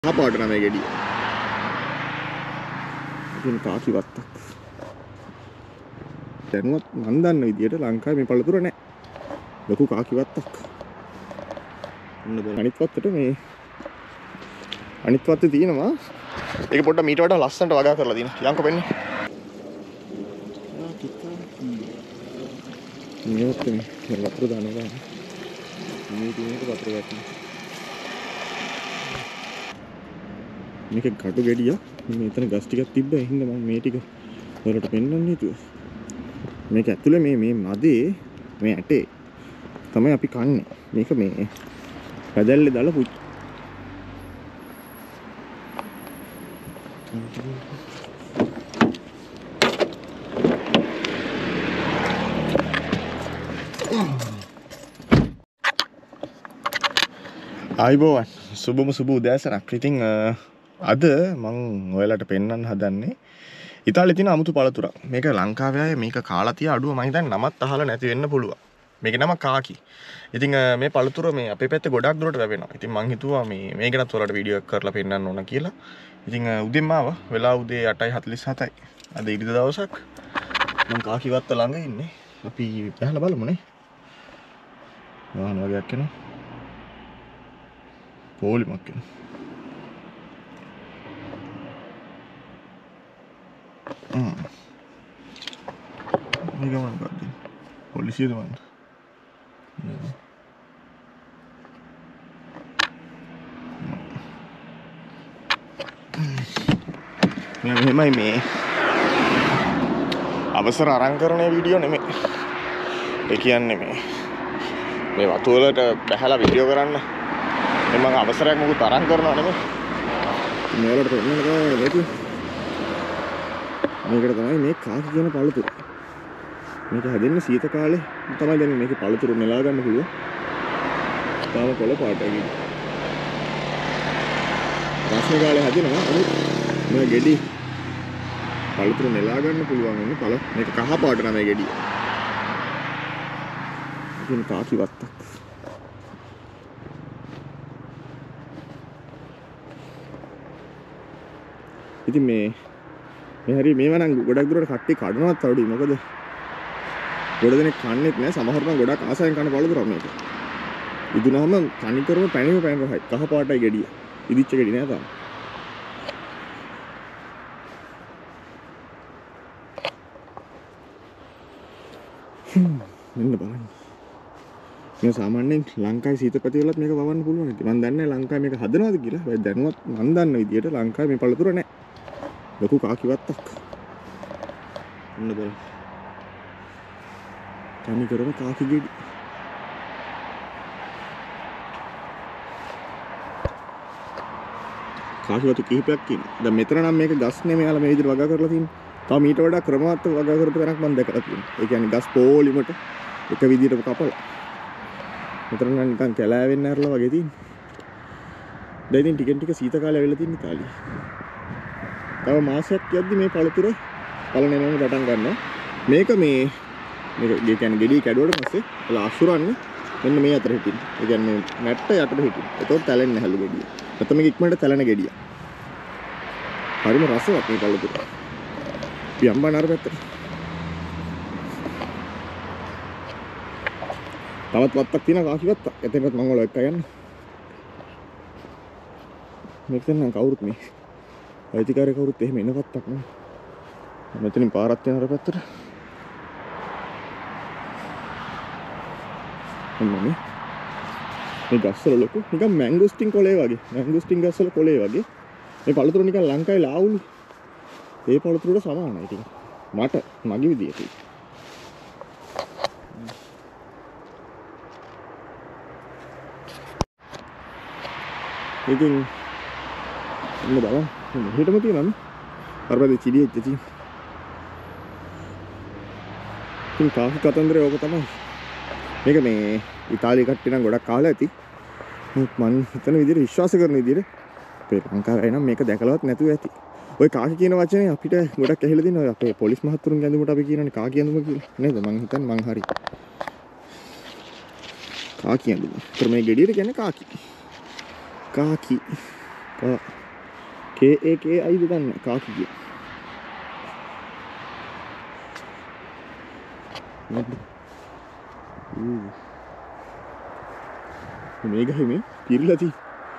කහපාට නම ගෙඩිය. ඉතින් කාකි වත්තක්. දැනුවත් මන් දන්න විදියට ලංකාවේ මේ පළතුර නැහැ. ලොකු කාකි වත්තක්. අනිත් වත්තට මේ අනිත් වත්තේ තියෙනවා. ඒක පොඩ්ඩක් මීට වඩා ලස්සනට වගා කරලා තියෙනවා. යන්කෝ වෙන්නේ. මේවත් මේ වතුර දානවා. මේ තියෙනක වතුර ගන්න. මේක කටු ගෙඩිය. මෙතන ගස් ටිකක් තිබ්බා. ඒ හින්දා මම මේ ටික වලට පෙන්වන්න හිතුවා. මේක ඇතුලේ මේ මදේ මේ ඇටේ තමයි අපි කන්නේ. මේක මේ පැදල්ලේ දාලා පුච්ච. ආයිබෝවන් සුබම සුබ උදෑසනක්. ඉතින් අද මම ඔයාලට පෙන්වන්න හදන්නේ ඉතාලියේ තියෙන අමුතු පළතුරක්. මේක ලංකාවේ අය මේක කාලා තියා අඩුව මම හිතන්නේ නමත් අහලා නැති වෙන්න පුළුවන්. මේකේ නම කාකි. ඉතින් මේ පළතුර මේ අපේ පැත්තේ ගොඩක් දුරට ලැබෙනවා. ඉතින් මං හිතුවා මේ ගැනත් ඔයාලට වීඩියෝ එකක් කරලා පෙන්නන්න ඕන කියලා. ඉතින් උදේම ආවා. වෙලා උදේ 8:47යි. අද ඉරිදා දවසක්. මං කාකි වත්ත ළඟ ඉන්නේ. අපි බහලා බලමු නේ. වාහන වගේක් එනවා. පොලිමක් එනවා. මේ ගමන කරද්දී පොලිසියද වань. මෙහෙමයි මේ අවසර අරන් කරන වීඩියෝ නෙමෙයි. ඒ කියන්නේ මේ වතු වලට බහැලා වීඩියෝ කරන්න මම අවසරයක් මොකුත් අරන් කරනවා නෙමෙයි. මේ වලට පෙන්නන්න තමයි මේක. මේකට තමයි මේ කාකි කියන පළතුර. මේක හැදෙන්නේ සීත කාලේ තමයි දැන් මේකේ පළතුරු නෙලා ගන්න පුළුවන්. තාම කොළ පාටයි. රස්නේ කාලේ හැදෙනවා. අනිත් මේ ගෙඩි පළතුරු නෙලා ගන්න පුළුවන් වෙන්නේ මේක කහ පාට නම මේ ගෙඩිය. ඉතින් කාකි වත්තක්. ඉතින් මේ හරි මේවා නම් ගොඩක් දුරට කට්ටිය කඩනවත් අඩුයි. මොකද ගොඩ දෙනෙක් කන්නේත් නෑ. සමහර නම් ගොඩක් ආසයෙන් කන පළතුරක් මේක. ඉදුනහම තනි කරම පැණි රහයි. කහ පාටයි ගෙඩිය. ඉදිච්ච ගෙඩි නෑ තාම. මෙන්න බලන්න. මේ සාමාන්‍යයෙන් ලංකාවේ සීතපැති වලත් මේක වවන්න පුළුවන්. මම දන්නේ නැහැ ලංකාවේ මේක හදනවද කියලා. හැබැයි දැනුවත් මම දන්න විදියට ලංකාවේ මේ පළතුර නෑ. ලොකු කාකි වත්තක්. මෙන්න බලන්න. තනි කරම කාකි ගෙඩි. කාකි වතු කිහිපයක් ඉන්නවා. දැන් මෙතන නම් මේක ගස් නෙමෙයි. යාලා මේ විදිහට වගා කරලා තියෙන්නේ. තව ඊට වඩා ක්‍රමවත්ව වගා කරපු තැනක් මම දැකලා තියෙනවා. ඒ කියන්නේ ගස් පොලිමට එක විදිහට කපලා. මෙතන නම් නිකන් කැලෑවෙන්න ඇරලා වගේ තියෙන්නේ. දැන් ඉතින් ටික සීත කාලේ වෙලා තියෙන ඉතාලියේ. තව මාසයක් යද්දි මේ පළතුර පළනෙනම පටන් ගන්නවා. මේක මේ කියන්නේ ගෙඩි කැඩුවට පස්සේ එලා අසුරන්නේ මෙන්න මේ අතර හිටින්න. ඒ කියන්නේ මැට්ට යටට හිටින්න. එතකොට තැලෙන්නේ නැහැලු ගෙඩිය. නැත්නම් මේක ඉක්මනට තැලෙන ගෙඩිය. හරිම රසවත් මේ පළතුර. පියම්බන අර පැත්තට. තවත් වත්තක් තියෙනවා කාකි වත්තක්. එතනත් මම ඔයාලා එක්ක යන්න. මේක නම් කවුරුත් මේ අයිතිකාරය කවුරුත් එහෙම එන වත්තක් නෙමෙයි. මෙතනින් පාරක් යන අර පැත්තට. මේ ගස්වල ලොකු නිකන් මැංගෝස්ටින් කොලේ වගේ. මැංගෝස්ටින් ගස්වල කොලේ වගේ. මේ පළතුර නිකන් ලංකාවේ ලාවුලු. ඒ පළතුරට සමානයි ටික. මට මගේ විදියට. ඉතින් ඉන්න බලන්න. මෙහෙටම තියෙනවනේ. අරපැත්තේ චිලියෙච්ච තියෙන. ඉතින් කාකි කතන්දරේ ඕක තමයි. මේක මේ ඉතාලිය කට්ටිය නම් ගොඩක් කාලා ඇති. මම හිතන විදිහට විශ්වාස කරන විදිහට අපේ ලංකාවේ නම් මේක දැකලවත් නැතුව ඇති. ඔය කාකි කියන වචනේ අපිට ගොඩක් ඇහිලා තියෙනවා. අපේ පොලිස් මහත්තුරුන් ගැඳුමට අපි කියනනේ කාකි ඇඳුම කියලා. නේද? මං හිතන්නේ මං හරි. කාකි ඇඳුම. ඒතර මේ ගෙඩියට කියන්නේ කාකි. කාකි KAKI ද දන්නේ කාකි කිය. මේ ගහේ මේ පිරලා තියෙන.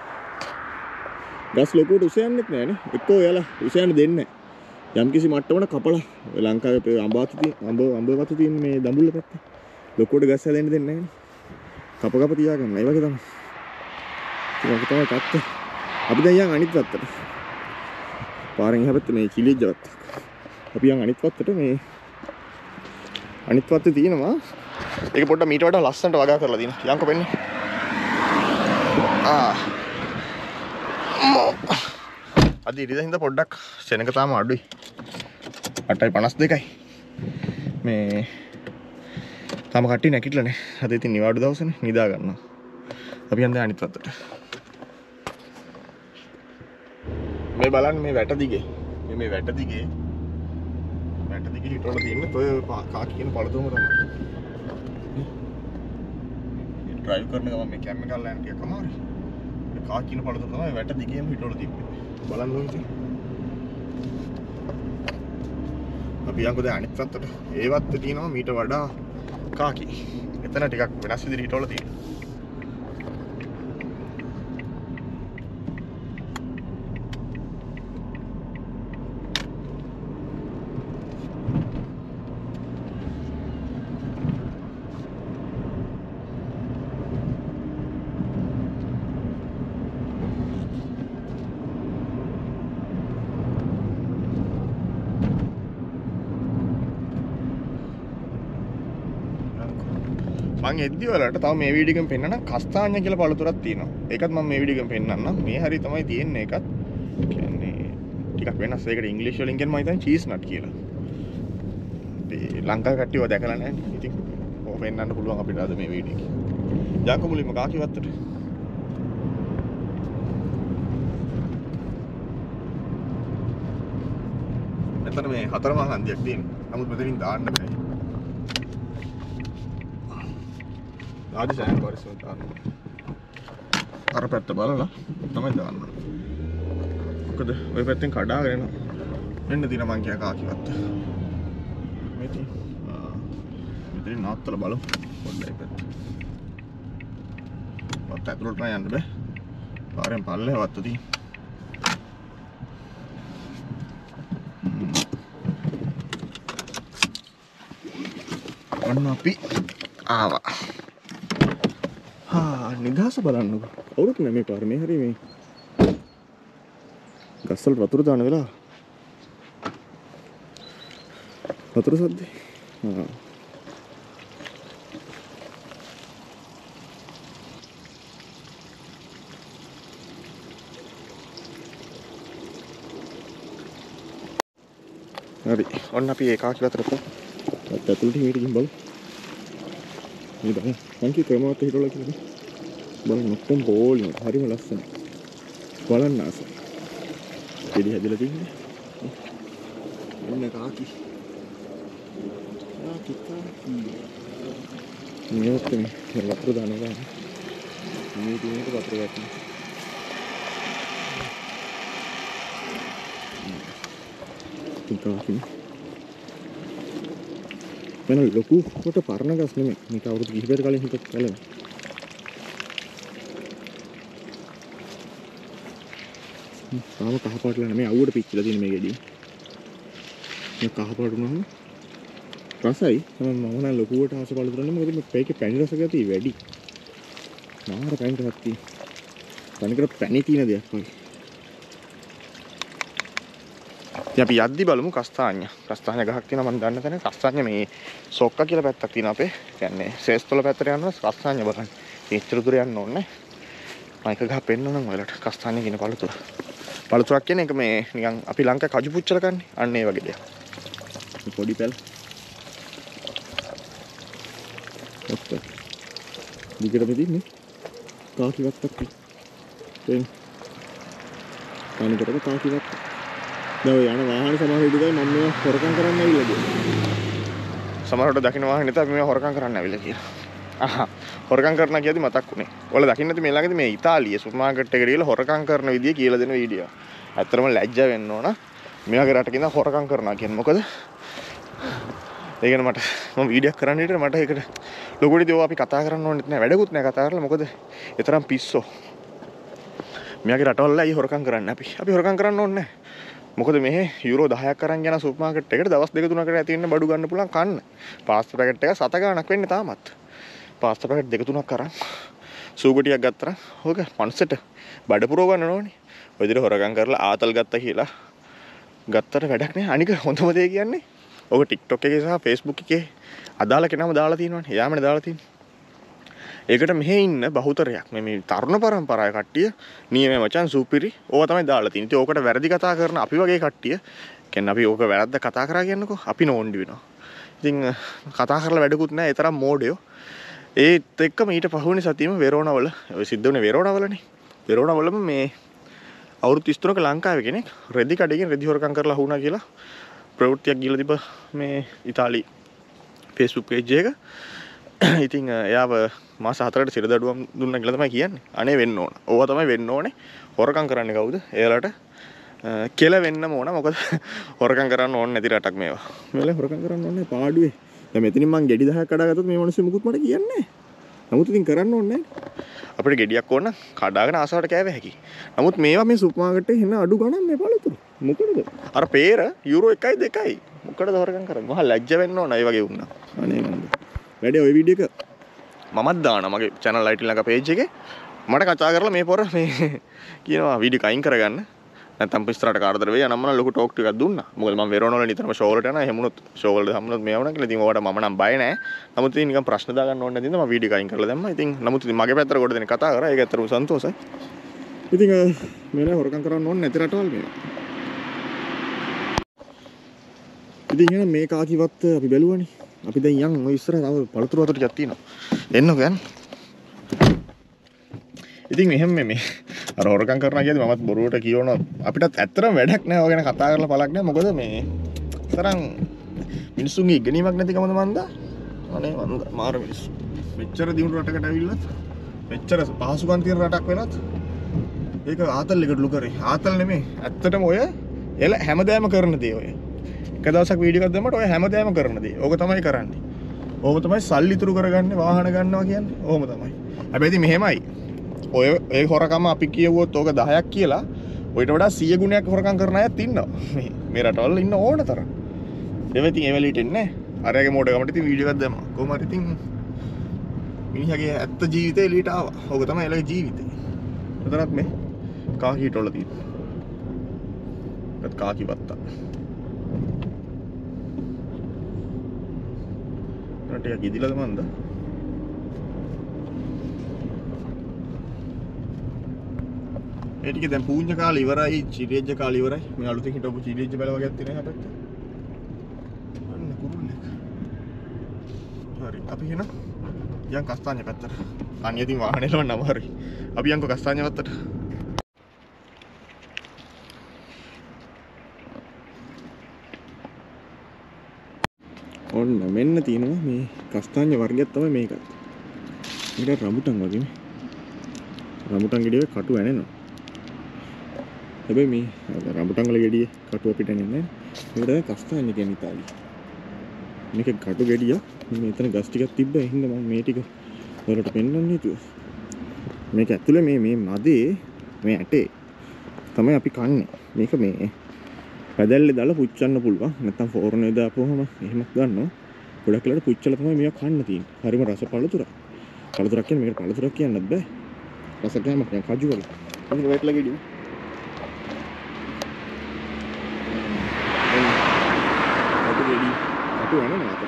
ගස් ලොකුවට උස යන්නෙත් නෑනේ. එක්කෝ එයාලා උස යන්න දෙන්නේ නෑ. යම්කිසි මට්ටමකට කපලා ලංකාවේ අඹ වතු තියෙන මේ දඹුල්ල පැත්තේ ලොකුවට ගස් හැදෙන්න දෙන්නේ නෑනේ. කප තියාගන්න. ඒ වගේ තමයි. ඒක තමයි තාත්ත. අපි දැන් යන් අනිත් පැත්තට. පාරෙන් එහා පැත්තේ මේ කිලිජ්ජ පැත්ත. අපි යන් අනිත් පැත්තට මේ අනිත් පැත්තේ තියෙනවා. ඒක පොඩ්ඩක් මීට වඩා ලස්සනට වගා කරලා තියෙනවා. යන්කෝ පෙන්නේ. අද ඉරිදා හින්දා පොඩ්ඩක් සෙනඟ තාම අඩුයි. 8:52යි. මේ තාම කට්ටිය නැගිටලා නේ. අද ඉතින් නිවාඩු දවසනේ නිදා ගන්නවා. අපි යන්නේ අනිත් පැත්තට. මේ බලන්න මේ වැට දිගේ. මේ වැට දිගේ හිටවල තියෙන්නේ ඔය කාකි කියන පළතුරුම තමයි. ඩ්‍රයිව් කරන ගමන් මේ කැම් එක අල්ලන්න ටිකක් අමාරුයි. ඒ කාකි කියන පළතුරු තමයි වැට දිගේම හිටවල තිබ්බේ. බලන්න ඕනේ ඉතින්. අපි යන්කෝ දැන් අනිත් පැත්තට. ඒ වත්තේ තියෙනවා මීට වඩා කාකි. එතන ටිකක් වෙනස් විදිහට හිටවල තියෙනවා. මම එද්දි වලට තව මේ වීඩියෝ එකෙන් පෙන්නන කස්තාඤ්ඤ කියලා පළතුරක් තියෙනවා. ඒකත් මම මේ වීඩියෝ එකෙන් පෙන්නන්නම්. මේ හරිය තමයි තියෙන්නේ ඒකත්. කියන්නේ ටිකක් වෙනස්. ඒකට ඉංග්‍රීසි වලින් කියන මම හිතන්නේ චීස් නට් කියලා. අපි ලංකාවේ කට්ටියව දැකලා නැහැ. ඉතින් ඔය පෙන්නන්න පුළුවන් අපිට අද මේ වීඩියෝ එකේ. ජාකෝ මුලින්ම කාකි වත්තට. මෙතන මේ හතරමං හන්දියක් තියෙනවා. නමුත් මෙතනින් දාන්න බෑ. ආදි සෑම පරිස්සමෙන් දාන්න. අර පැත්ත බලලා තමයි දාන්න. මොකද ওই පැත්තෙන් කඩාගෙන එනවා. මෙන්න දින මං කියා කාකි වත්ත. මෙතන නාත්තල බලමු. පොඩ්ඩයි පැත්ත. වත්ත ඇතුළට යන්න බෑ. පාරෙන් පල්ලේ වත්ත තියෙනවා. ඔන්න අපි ආවා. නිදහස බලන්නකො. කවුරුත් නෑ මේ පාර මේ හරි මේ ගස්වල වතුර දාන වෙලාව. වතුර සද්දේ. හරි. ඔන්න අපි ඒ කාකි වතුරට ඇතුළට හිමීට ගිහින් බලමු. මේ බලන්න. thank you ක්‍රමවත් හිටවල කියලා. බලන්න ඔක්කොම පොලිම හරිම ලස්සනයි. බලන්න ආසයි. දෙඩි හැදලා තින්නේ. එන්න කාකි. කාකි. මේවත් මේ වතුර දානවා. මේ දිනේට වතුර වැටෙනවා. කාකි. මම ලොකු කොට පරණ ගස් නෙමෙයි. මේක අවුරුදු කිහිපයකට කලින් හිටපු කලින්. තාම කහපාටලා නෙමෙයි අවුවට පිච්චිලා තියෙන මේ ගෙඩිය. මේ කහපාට වුණාම රසයි. තමයි මම නම් ලොකුවට ආස බලතුරන්නේ මොකද මේකේ පැණි රස ගතිය වැඩි. මාර පැණි රසක් තියෙන. තනිකර පැණි තියෙන දෙයක් වගේ. ඉතින් අපි යද්දි බලමු කස්තාඤ්ඤ. කස්තාඤ්ඤ ගහක් තියෙනවා මම දන්න තැන. කස්තාඤ්ඤ මේ සොක්ක කියලා පැත්තක් තියෙනවා අපේ. කියන්නේ ශේස්තොල පැත්තට යනවා කස්තාඤ්ඤ බලන්න. ඒච්චර දුර යන්න ඕනේ. මම එක ගහ පෙන්නනම් ඔයාලට කස්තාඤ්ඤ කියන පළතුර. පළතුරක් කියන්නේ ඒක මේ නිකන් අපි ලංකාවේ කජු පුච්චල කන්නේ. අන්න ඒ වගේ දෙයක්. පොඩි පැල්. ඔක්ක. දිගට මෙදින්නේ. කාකි වත්තක් තියෙන. කණිකට කාකි වත්ත. දැන් යන වාහන සමහර විදිහට මම මේවා හොරකම් කරන්න ඇවිල්ලා ගියා. සමහරවිට දකින්න වාහනේ නැත්නම් අපි මේවා හොරකම් කරන්න ඇවිල්ලා කියලා. හොරකම් කරනවා කියද්දි මතක් වුණේ. ඔයාලා දකින්න නැති මේ ළඟදී මේ ඉතාලියේ සුපර් මාකට් එකට ගිහලා හොරකම් කරන විදිය කියලා දෙන වීඩියෝ. ඇත්තටම ලැජ්ජ වෙන්න ඕන. මේ වගේ රටක ඉඳන් හොරකම් කරනවා කියන්නේ මොකද? ඒකන මට මම වීඩියෝ කරන්න හිටියේ මට ඒකට ලොකුටදී ඕවා අපි කතා කරන්න ඕනෙත් නෑ වැඩකුත් නෑ කතා කරලා මොකද ඒ තරම් පිස්සෝ. මෙයාගේ රටවල අය හොරකම් කරන්නේ අපි හොරකම් කරන්න ඕනේ නෑ. මොකද මෙහි යුරෝ 10ක් අරන් යන සුපර් මාකට් එකට දවස් 2-3කට ඇති වෙන්න බඩු ගන්න පුළුවන් කන්න. පාස්තා පැකට් එක 7 ගාණක් වෙන්නේ තාමත්. පාස්තා පැකට් 2-3ක් අරන් සූගටියක් ගත්තා. ඕක පන්සෙට බඩ පුරව ගන්න ඕනේ. ඔය විදිහට හොරකම් කරලා ආතල් ගත්තා කියලා ගත්තට වැඩක් නෑ. අනික හොඳම දේ කියන්නේ ඔක TikTok එකේ සහ Facebook එකේ අදාළ කෙනාම දාලා තියෙනවනේ. එයාමනේ දාලා තියෙන්නේ. ඒකට මෙහෙ ඉන්න බහුතරයක් මේ තරුණ පරම්පරාවේ කට්ටිය නියමයි මචං සුපිරි ඕවා තමයි දාලා තියෙන්නේ. ඉතින් ඕකට වැරදි කතා කරන අපි වගේ කට්ටිය කියන්නේ අපි ඕක වැරද්ද කතා කරා කියන්නකෝ අපි නෝන්ඩි වෙනවා. ඉතින් කතා කරලා වැඩකුත් නැහැ. ඒ තරම් මෝඩයෝ. ඒත් එක්කම ඊට පහුවෙනි සතියේම වෙරෝනාවල ඔය සිද්ධ වුණේ වෙරෝනාවලනේ. වෙරෝනාවලම මේ අවුරුදු 33ක ලංකාවේ කෙනෙක් රෙදි කඩේකින් රෙදි හොරකම් කරලා වුණා කියලා ප්‍රවෘත්තියක් ගිහලා තිබ්බ මේ ඉතාලි Facebook page එක. ඉතින් එයාව මාස 4කට සිරදඩුවම් දුන්නා කියලා තමයි කියන්නේ. අනේ වෙන්න ඕන. ඕවා තමයි වෙන්න ඕනේ. හොරකම් කරන්නේ කවුද? එයාලට කෙල වෙන්නම ඕන. මොකද හොරකම් කරන්න ඕනේ නැති රටක් මේවා. මේවල හොරකම් කරන්න ඕනේ පාඩුවේ. දැන් මෙතනින් මං ගෙඩි 10ක් කඩාගත්තොත් මේ මිනිස්සු මුකුත් මට කියන්නේ නැහැ. නමුත් ඉතින් කරන්න ඕනේ නැහැ. අපිට ගෙඩියක් ඕන නම් කඩාගෙන ආසාවට කෑව හැකි. නමුත් මේවා මේ සුපර් මාකට් එකේ එන අඩු ගණන් මේ බලතුරු. මොකටද? අර පේර යුරෝ 1යි 2යි. මොකටද හොරකම් කරන්නේ? මහා ලැජ්ජ වෙන්න ඕන ඒ වගේ වුණා. අනේ මන්ද. වැඩේ ওই වීඩියෝ එක මමත් දානවා මගේ channel IT ළඟ page එකේ. මට කතා කරලා මේ පොර මේ කියනවා වීඩියෝ අයින් කරගන්න. නැත්නම් පිස්තරට කාර්දර වෙයි යනම්ම ලොකු ටෝක් ටිකක් දුන්නා. මොකද මම වෙරෝන වල නිතරම ෂෝ වලට යනවා. එහෙම වුණොත් ෂෝ වලට හම්බුනොත් මේ වුණා කියලා. ඉතින් ඕකට මම නම් බය නැහැ. නමුත් ඉතින් නිකන් ප්‍රශ්න දාගන්න ඕනේ නැතිනම් මම වීඩියෝ අයින් කරලා දැම්මා. ඉතින් නමුත් ඉතින් මගේ පැත්තට කොට දෙන කතා කරා. ඒක ඇත්තටම සන්තෝෂයි. ඉතින් මේලා හොරකම් කරන්න ඕනේ නැති රටවල් මේවා. ඉතින් එහෙනම් මේ කාකිවත් අපි බැලුවනේ. අපි දැන් යන් ඔය ඉස්සර තව පළතුරු වතුර ටිකක් තියෙනවා. එන්නකෝ යන්න. ඉතින් මෙහෙම මේ අර හොරකම් කරනවා කියද්දි මමත් බොරුවට කියවනවා අපිටත් ඇත්තටම වැඩක් නැහැ. ඔය ගැන කතා කරලා පළක් නැහැ. මොකද මේ තරම් මිනිස්සුන්ගේ ඉගෙනීමක් නැතිකමද මන්ද? අනේ මන්ද මාර මිනිස්සු. මෙච්චර දිනුන රටකට ඇවිල්ලත් මෙච්චර පහසුකම් තියෙන රටක් වෙනත් ඒක ආතල් එකටලු කරේ. ආතල් නෙමෙයි. ඇත්තටම ඔය එල හැමදාම කරන දේ ඔය. එක දවසක් වීඩියෝ එකක් දැම්මට ඔය හැමදාම කරන දේ. ඕක තමයි කරන්නේ. ඕක තමයි සල්ලි ඉතුරු කරගන්නේ වාහන ගන්නවා කියන්නේ. ඕම තමයි. හැබැයි ඉතින් මෙහෙමයි. ඔය ඒ හොරකම අපි කියවුවොත් ඕක 10ක් කියලා ඔයිට වඩා 100 ගුණයක් හොරකම් කරන අයත් ඉන්නවා. මේ රටවල ඉන්න ඕන තරම්. ඒව ඉතින් ඒ වෙලෙට එන්නේ නැහැ. අරයාගේ මෝඩකමට ඉතින් වීඩියෝ එකක් දැම්මා. කොහොම හරි ඉතින් මිනිහාගේ ඇත්ත ජීවිතේ එළියට ආවා. ඕක තමයි එළගේ ජීවිතේ. උතරත් මේ කාකිට වල තියෙනවා. ඒත් කාකි වත්තා. රටයක් ඉදිලාද මන්ද? ඒ ටික දැන් පූජ්‍ය කාලේ ඉවරයි, චිරේජ්‍ය කාලේ ඉවරයි. මේ අලුතෙන් හිටපු චිරේජ්‍ය බැල වගේක් තියෙනවා හැබැයි. අන්න කුරුල්ලෙක්. හරි. අපි එන යන් කස්තාඤ්ඤ පැත්තට. අනිය ඉතින් වාහනේ ලවන්නම හරි. අපි යන්කෝ කස්තාඤ්ඤ පැත්තට. ඔන්න මෙන්න තියෙනවා මේ කස්තාඤ්ඤ වර්ගයක් තමයි මේකත්. මේක රඹුටන් වගේ නේ. රඹුටන් ගෙඩියේ කටු ඇනෙනවා. හැබැයි මේ රඹුටන් වල ගෙඩියේ කටු අපිට එන්නේ නැහැ. මේකට කස්තාඤ්ඤ කියන්නේ ඉතාලි. මේක කටු ගෙඩිය. මෙතන ගස් ටිකක් තිබ්බා. ඒ හින්දා මම මේ ටික වලට පෙන්නන්නේ තු. මේක ඇතුලේ මේ මදේ මේ ඇටේ තමයි අපි කන්නේ. මේක මේ පැදල්ලේ දාලා පුච්චන්න පුළුවන්. නැත්තම් ෆෝර්නේ දාපුවම එහෙමත් ගන්නවා. ගොඩක් වෙලාවට පුච්චලා තමයි මේක කන්න තියෙන්නේ. හරිම රස පළතුරක්. පළතුරක් කියන්නේ මේකට පළතුරක් කියන්නත් බෑ. රස කෑමක් නේ කජු වල. මේක වැටලා ගෙඩිය. කටු ගෙඩිය. කටු වෙනනේ අපිට.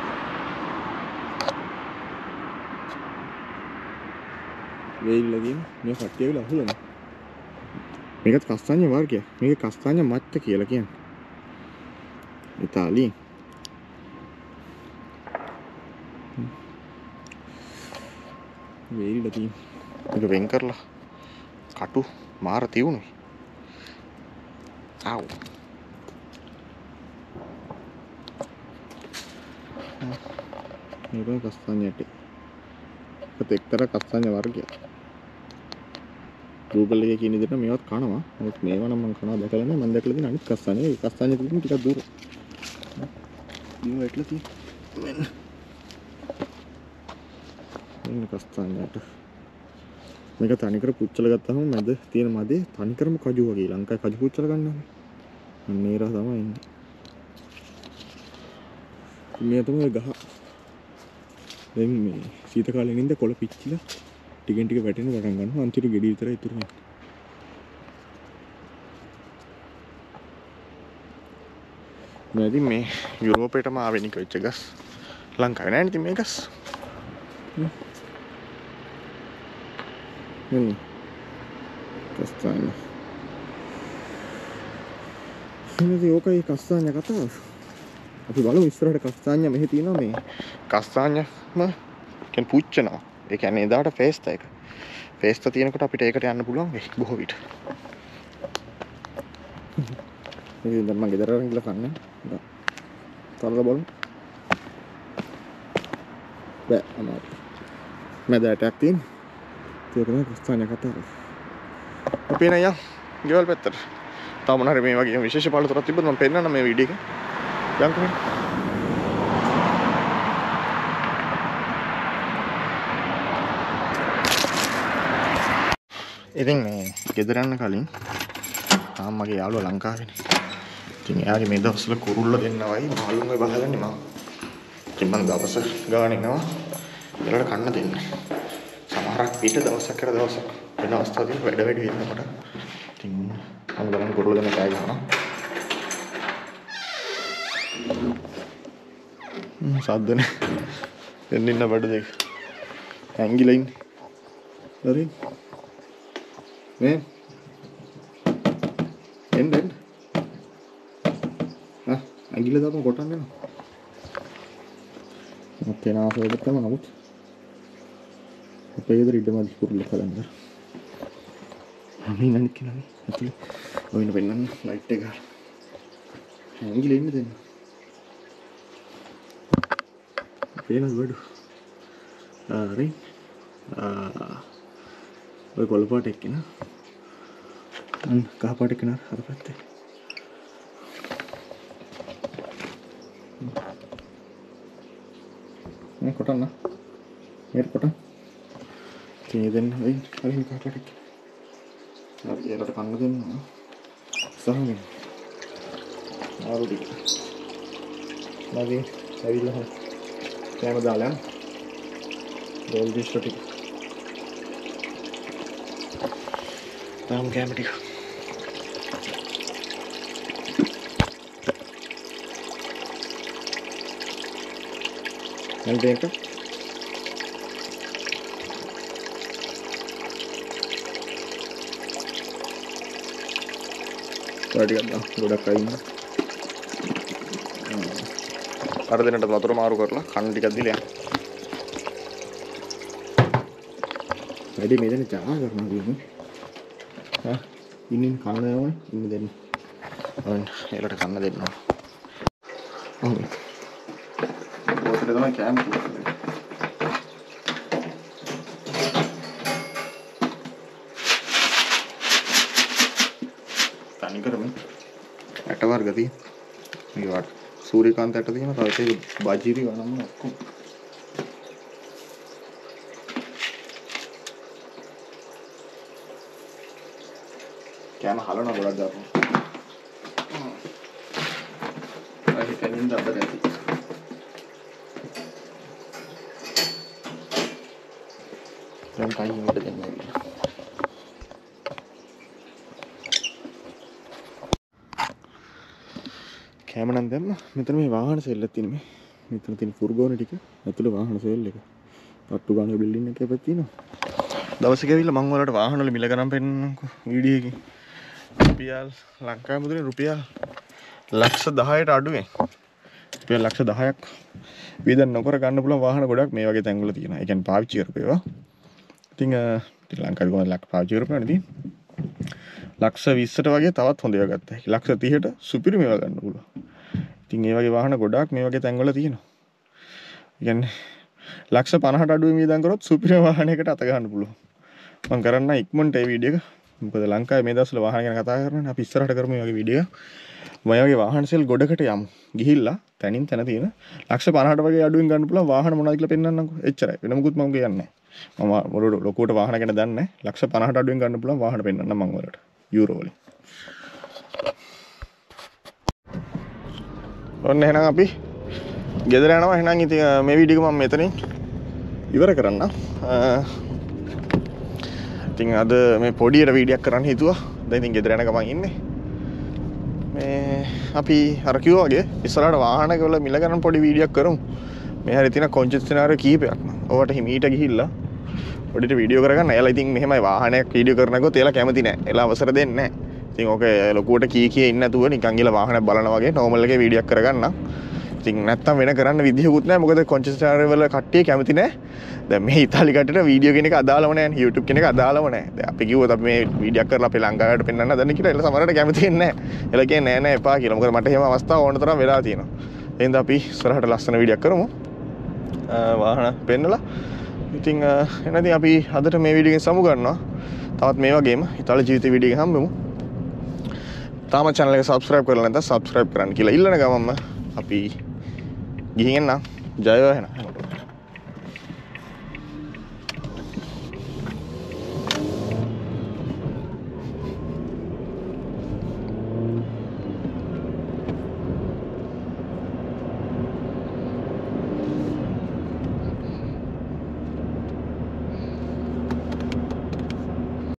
වේලිලා තියෙන මේ කට්ටිය විල අහුලනවා. මේකත් කස්තාඤ්ඤ වර්ගයක්. මේක කස්තාඤ්ඤ මත්ත කියලා කියන්නේ. ඉතාලි වේලිලා තියෙන. මේක වෙන් කරලා කටු මාර තියුණුයි. ආව්. මේක කස්තාඤ්ඤ ඇටේ. ඒකත් එක්තරා කස්තාඤ්ඤ වර්ගයක්. Google එකේ කියන විදිහට මේවත් කනවා. නමුත් මේවා නම් මම කනවා දැකලා නැහැ. මම දැකලා තියෙන අනිත් කස්තාඤ්ඤ. ඒ කස්තාඤ්ඤ තියෙන ටිකක් දුර. බිම වැටලා තියෙන. මෙන්න කස්තාඤ්ඤයට. මේක තනිකර පුච්චල ගත්තාම මැද තියෙන මදේ තනිකරම කජු වගේ. ලංකාවේ කජු පුච්චල ගන්නවා. අන්න ඒ රහ තමයි ඉන්නේ. මේ තමයි ගහ. දැන් මේ සීත කාලේ නින්ද කොළ පිච්චිලා ටිකෙන් ටික වැටෙන පටන් ගන්නවා. අන්තිමට ගෙඩි විතරයි ඉතුරු වෙන්නේ. මේ මේ යුරෝපේටම ආවෙනික වෙච්ච ගස්. ලංකාවේ නැහැ ඉතින් මේ ගස්. කස්තාඤ්ඤ. ඉතින් ඕකයි කස්තාඤ්ඤ කතාව. අපි බලමු ඉස්සරහට කස්තාඤ්ඤ මෙහි තියෙනවා මේ කස්තාඤ්ඤම කියන්නේ පුච්චනවා. ඒ කියන්නේ එදාට ෆේස්ත එක. ෆේස්ත තියෙනකොට අපිට ඒකට යන්න පුළුවන් වෙයි බොහෝ විට. ඉතින් දැන් මම ගෙදර අරන් ගිහලා කන්නේ. තලලා බලමු. බෑ අමාරු. මැදටක් තියෙන. ඒක තමයි කස්තාඤ්ඤ කතාව. අපි එන යම් ගෙවල් පැත්තට. තාම මොනාරි මේ වගේ විශේෂ පාළුතරක් තිබ්බොත් මම පෙන්නන්නම් මේ වීඩියෝ එකේ. යම් කොහෙද? ඉතින් මේ ගෙදර යන්න කලින් තාම මගේ යාළුවා ලංකාවේනේ. ඉතින් එයාගේ මේ දවස්වල කුරුල්ල දෙන්නවයි මාළුන්ගේ බහගන්නේ මම. ඉතින් මම දවස් ගානේ යනවා. ඒලට කන්න දෙන්නේ. සමහරක් පිට දවසක් කර දවසක් වෙන අවස්ථාවදී වැඩ වැඩි වෙනකොට ඉතින් මම ගමන් කුරුල්ල දෙන්න කෑ ගහනවා. සද්දනේ. දෙන්න ඉන්න බඩ දෙක. ඇංගිලා ඉන්නේ. හරි. මේ එන්න ඇඟිල්ල දාපම කොටන්න යනවා. මත් එන ආසෙකට තමයි නමුත් අපේ ගෙදර ඉඩම කුරුල්ල කලන්න. මම ඉන්නේ කියන්නේ ඇතුලේ ඔයින පෙන්නන්න ලයිට් එක ගන්න. ඇඟිල්ල ඉන්න දෙන්න. පේනද බඩු? හරි. ඔය කොළ පාට එක්කන. කහ පාට එක්කන අර පැත්තේ. මේ කොටන්න. මේක කොට. තේ දෙන්න වෙයි. හරි කහ පාට එක්ක. හරි ඒකට කන්න දෙන්න. සහගෙන. ආරුදි. නැගී ඇවිල්ලා හොය. කෑම දාලා යන්න. දෝල් දිස්ට් ටික. තාම කෑම ටික. Nanti apa? Tadi ada, udah kain. Ada di nanti motor maru kerla, kan dikasih ya. Jadi meja ini jangan karena ini. Hah, ini karena apa? Ini den. Oh, ini ada karena den. Oh. Itu තමයි camp එක. තනි කරමු. ඇට වර්ග තියෙන. මේවට සූර්යකාන්ත ඇට තියෙන තව ඒක බජිරි වනම ඔක්කොම. කෑම හලන ගොඩක් දාපන්. ඒක කනින් දාන්න ඇති. Dan kayu ada yang lain. කෑම නම් දැම්ම. මෙතන මේ වාහන සෙල්ලක් තියෙන මේ. මෙතන තියෙන ෆුර්ගෝන ටික. ඇතුළේ වාහන සෙල් එක. පට්ටු ගානේ බිල්ඩින් එකේ තියෙනවා. දවසක ඇවිල්ලා මම ඔයාලට වාහන වල මිල ගණන් පෙන්නන්නම්කෝ වීඩියෝ එකේ. රුපියල් ලංකාවේ මුදලේ රුපියල් ලක්ෂ 10ට අඩුවෙන්. රුපියල් ලක්ෂ 10ක් වියදම් නොකර ගන්න පුළුවන් වාහන ගොඩක් මේ වගේ තැන්වල තියෙනවා. ඒ කියන්නේ පාවිච්චි කරපු ඒවා. ඉතින් ලංකාවේ කොහොමද ලක් පාවිච්චි කරපුවානේ ඉතින් ලක්ෂ 20ට වගේ තවත් හොඳ ඒවා ගත්තා. ලක්ෂ 30ට සුපිරි මේවා ගන්න පුළුවන්. ඉතින් මේ වගේ වාහන ගොඩාක් මේ වගේ තැන්වල තියෙනවා. කියන්නේ ලක්ෂ 50ට අඩුවෙන් වියදම් කරොත් සුපිරිම වාහනයකට අත ගන්න පුළුවන්. මම කරන්න ඉක්මනට මේ වීඩියෝ එක. මොකද ලංකාවේ මේ දවස්වල වාහන ගැන කතා කරනවානේ. අපි ඉස්සරහට කරමු මේ වගේ වීඩියෝ. මම වගේ වාහන සෙල් ගොඩකට යමු. ගිහිල්ලා තනින් තන තියෙන ලක්ෂ 50ට වගේ අඩුවෙන් ගන්න පුළුවන් වාහන මොනවද කියලා පෙන්නන්නම්කෝ. එච්චරයි. වෙන මොකුත් මම කියන්නේ නැහැ. මම ලොකුවට වාහන ගැන දන්නේ නැහැ. ලක්ෂ 50ට අඩුවෙන් ගන්න පුළුවන් වාහන පෙන්නන්නම් මම ඔයාලට. යුරෝ වලින්. ඔන්න එහෙනම් අපි ගෙදර යනවා. එහෙනම් ඉතින් මේ වීඩියෝ එක මම මෙතනින් ඉවර කරන්න. ඉතින් අද මේ පොඩියට වීඩියෝක් කරන්න හිතුවා. දැන් ඉතින් ගෙදර යන ගමන් ඉන්නේ. මේ අපි අර කිව්වා වගේ ඉස්සරහට වාහනවල මිල ගන්න පොඩි වීඩියෝක් කරමු. මේ හැරි තියෙන කොන්ජෙස්ට් සිනාරියෝ කීපයක්. ඔවට හිමීට ගිහිල්ලා පොඩිට වීඩියෝ කරගන්න. එයාලා ඉතින් මෙහෙමයි වාහනයක් වීඩියෝ කරනකොත් එයාලා කැමති නැහැ. එයාලා අවසර දෙන්නේ නැහැ. ඉතින් ඕක ලොකුවට කී ඉන්න නැතුව නිකන් ගිහලා වාහනයක් බලනවා වගේ නෝමල් එකේ වීඩියෝක් කරගන්න. ඉතින් නැත්තම් වෙන කරන්න විදිහකුත් නැහැ. මොකද කොන්ජෙස්ට් සිනාරියෝ වල කට්ටිය කැමති නැහැ. දැන් මේ ඉතාලි කට්ටියට වීඩියෝ කියන එක අදාළව නැහැ. YouTube කියන එක අදාළව නැහැ. දැන් අපි කිව්වොත් අපි මේ වීඩියෝක් කරලා අපේ ලංකාවට පෙන්වන්න හදන්නේ කියලා එලා සමහරවිට කැමති වෙන්නේ නැහැ. එලා කියන්නේ නෑ එපා කියලා. මොකද මට එහෙම අවස්ථාව ඕන තරම් වෙලා තියෙනවා. එහෙනම් අපි ඉස්සරහට ලස්සන වීඩියෝක් කරමු. වාහන පෙන්නලා. ඉතින් එහෙනම් අපි අදට මේ වීඩියෝ එකෙන් සමු ගන්නවා. තවත් මේ වගේම ඉතාලි ජීවිත වීඩියෝ එකක් හම්බෙමු. තාම channel එක subscribe කරලා නැත්නම් subscribe කරන්න කියලා ඉල්ලන ගමන්ම අපි ගිහින් එන්න. ජය වේවා එහෙනම්.